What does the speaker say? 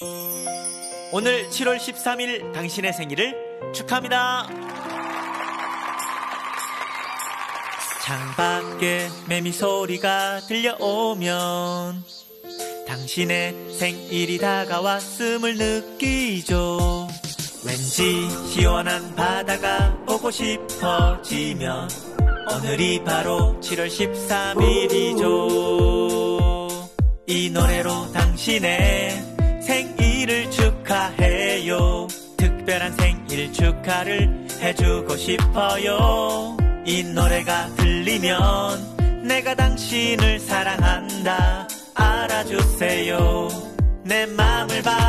오늘 7월 13일 당신의 생일을 축하합니다. 창밖에 매미 소리가 들려오면 당신의 생일이 다가왔음을 느끼죠. 왠지 시원한 바다가 보고 싶어지면 오늘이 바로 7월 13일이죠. 이 노래로 당신의 생일을 축하해요. 특별한 생일 축하를 해주고 싶어요. 이 노래가 들리면 내가 당신을 사랑한다 알아주세요. 내 맘을